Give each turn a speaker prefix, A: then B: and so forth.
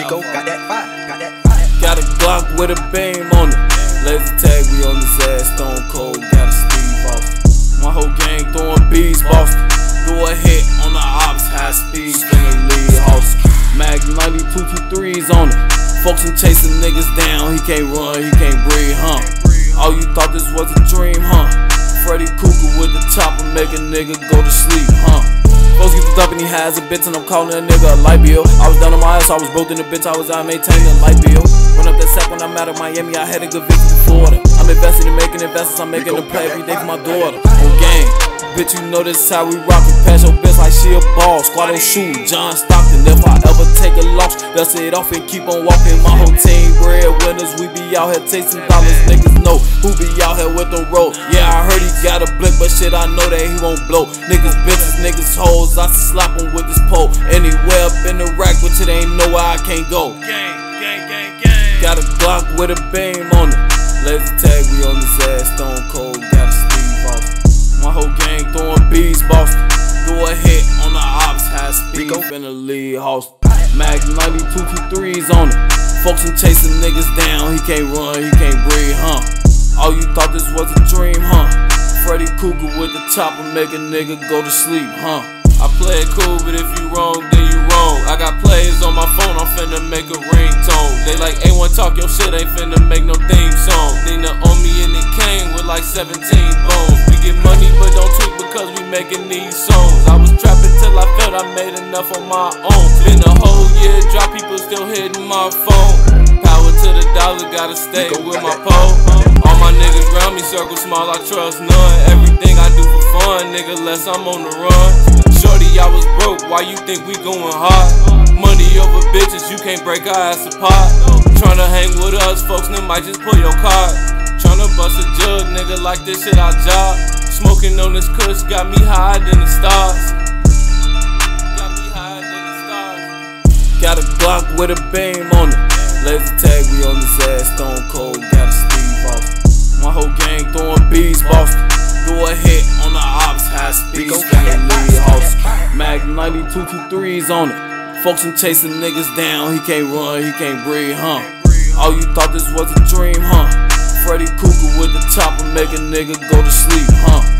A: Rico got that fire, got that fire.
B: Got a Glock with a beam on it. Laser tag, we on his ass, stone cold, got a Steve Austin. My whole gang throwing bees, Boston. Do a hit on the ops, high speed, spinning lead house. Mag 9223s on it. Folks been chasing niggas down, he can't run, he can't breathe, huh? Oh, you thought this was a dream, huh? Freddy Krueger with the chopper, make a nigga go to sleep, huh? Folks get the dump and he has a bitch and I'm calling a nigga a light bill. I was down on my ass, I was broke in the bitch, I was out maintaining a light bill. Went up that sack when I'm out of Miami, I had a good visit before that. I'm investing in making investments, I'm making a play every day for my daughter. On game, bitch, you know this how we rockin'. Pass your bitch like she a ball, squad on shoot, John Stockton. If I ever take a loss, dust it off and keep on walking. My whole team breadwinners, we be out here chasing dollars. Niggas know who be out here with them roll. Yeah, I heard he got a blick, but shit, I know that he won't blow. Niggas bitches, niggas hoes, I slap him with this pole. Anywhere up in the rack, but it ain't nowhere I can't go.
C: Gang, gang, gang, gang.
B: Got a Glock with a beam on it. Laser tag, we on his ass, stone cold, got a Steve Austin. My whole gang throwing bees, Boston. Do a hit on the ops, high speed, finna lead house. Mag 9223s on it. Folks been chasing niggas down, he can't run, he can't breathe, huh? Oh, you thought this was a dream, huh? Freddy Krueger with the chopper, make a nigga go to sleep, huh?
C: I play it cool, but if you wrong, then you wrong. I got players on my phone, I'm finna make a ringtone. They like A1 talk, your shit ain't finna make no theme song. Nina on me and it came with like 17 bones. We get money, but don't tweet because we making these songs. I was trapping till I felt I made enough on my own. Been a whole year, drop people still hitting my phone. Power to the dollar, gotta stay with my pole. All my niggas round me, circle small, I trust none. Everything I do for fun, nigga, less I'm on the run. Shorty, I was broke, why you think we going hard? Money over bitches, you can't break our ass apart. Tryna hang with us, folks, then might just pull your card. Tryna bust a jug, nigga, like this shit our job. Smoking on this kush, got me higher than the stars. Got me higher than the stars.
B: Got a Glock with a beam on it. Laser tag, we on his ass, stone cold, got a Steve Austin. My whole gang throwing bees, Boston. Do a hit on the ops, high speed, spinning lead house. Mag 9223s on it. Folks been chasing niggas down, he can't run, he can't breathe, huh? Oh, you thought this was a dream, huh? Freddy Krueger with the chopper, make a nigga go to sleep, huh?